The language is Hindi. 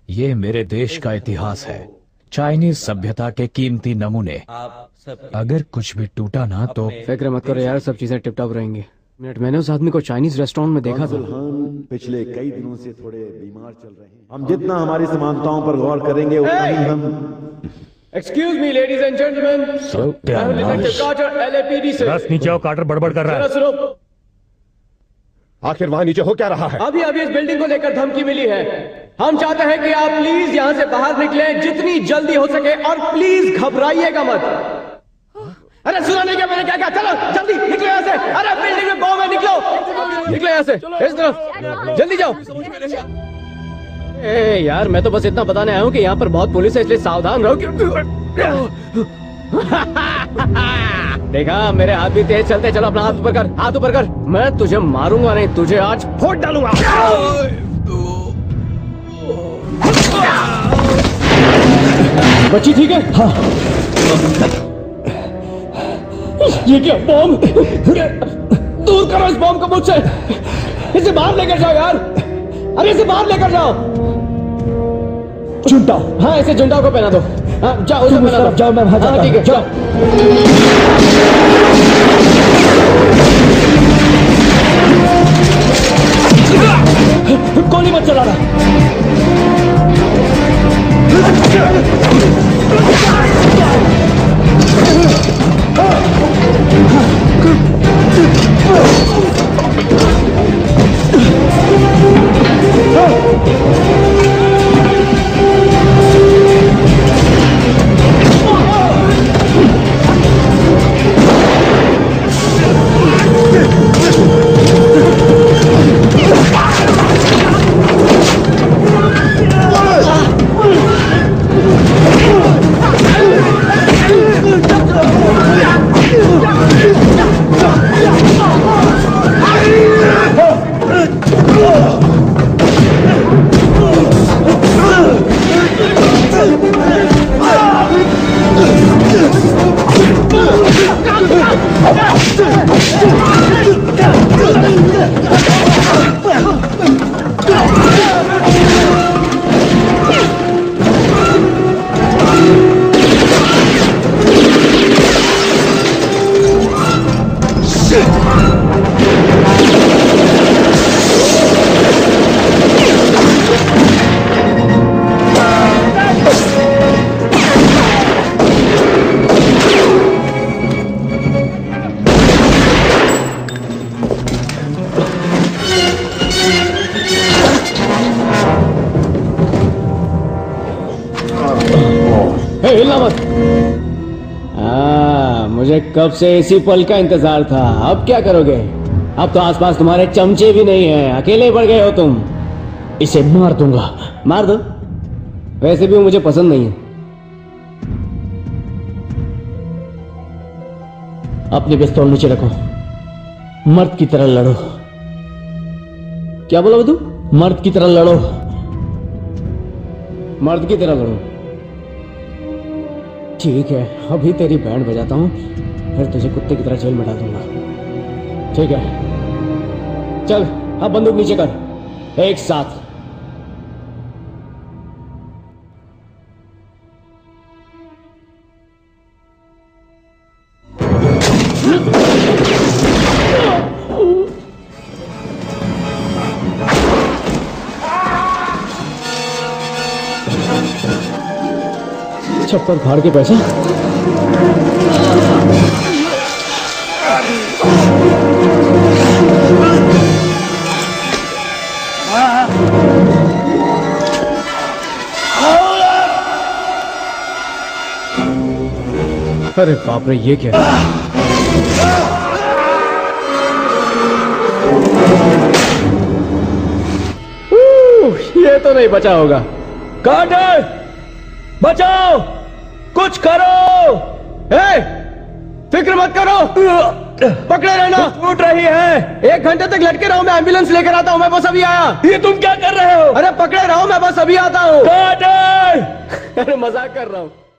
ये मेरे देश का इतिहास है, चाइनीज सभ्यता के कीमती नमूने। अगर कुछ भी टूटा ना तो फिक्र मत करो यार, सब चीजें टिप टॉप रहेंगी। मैंने उस आदमी को चाइनीज रेस्टोरेंट में देखा था। पिछले कई दिनों से थोड़े बीमार चल रहे हैं। हम जितना हमारी समानताओं पर गौर करेंगे उतना ही हम। Excuse me ladies and gentleman, LAPD से। बस नीचे आओ, कार्टर बड़बड़ कर रहा है। सुनो, आखिर वहां नीचे हो क्या रहा है? अभी इस बिल्डिंग को लेकर धमकी मिली है। हम चाहते हैं कि आप प्लीज यहाँ से बाहर निकलें जितनी जल्दी हो सके, और प्लीज घबराइएगा मत। अरे सुना नहीं क्या मैंने क्या कहा? चलो जल्दी निकलो यहाँ से। अरे बिल्डिंग में बॉम्ब है, निकलो यहाँ से, इस तरफ जल्दी जाओ। ए यार, मैं तो बस इतना बताने आया हूँ कि यहाँ पर बहुत पुलिस है, इसलिए सावधान रहो। देखा, मेरे हाथ भी तेज चलते। चलो अपना हाथ ऊपर कर, हाथ ऊपर कर। मैं तुझे मारूंगा नहीं, तुझे आज फोड़ डालूंगा। बच्ची ठीक है? हाँ। ये क्या बॉम्ब? दूर करो इस बॉम्ब को मुझसे। इसे बाहर लेकर जाओ यार। अरे इसे बाहर लेकर जाओ। जुंटाओ। हाँ, इसे जुंटाओ को पहना दो। हाँ, जाओ उसे पहना दो। जाओ, मैं वहां जाता हूं। ठीक है, जाओ। गोली मत चलाना। मुझे कब से इसी पल का इंतजार था। अब क्या करोगे? अब तो आसपास तुम्हारे चमचे भी नहीं हैं, अकेले पड़ गए हो तुम। इसे मार दूंगा। मार दो, वैसे भी वो मुझे पसंद नहीं है। अपनी पिस्तौल नीचे रखो, मर्द की तरह लड़ो। क्या बोला तुम? मर्द की तरह लड़ो, मर्द की तरह लड़ो। ठीक है, अभी तेरी बैंड बजाता हूं, फिर तुझे कुत्ते की तरह जेल में डाल दूंगा। ठीक है, चल अब बंदूक नीचे कर, एक साथ। छप्पर फाड़ के पैसा। अरे बाप रे, ये क्या? ये तो नहीं बचा होगा। कार्टर, बचाओ, कुछ करो। फिक्र मत करो, पकड़े रहना। टूट रही है। 1 घंटे तक लटके रहो, मैं एम्बुलेंस लेकर आता हूँ। मैं बस अभी आया। ये तुम क्या कर रहे हो? अरे पकड़े रहो, मैं बस अभी आता हूँ। अरे मजाक कर रहा हूँ।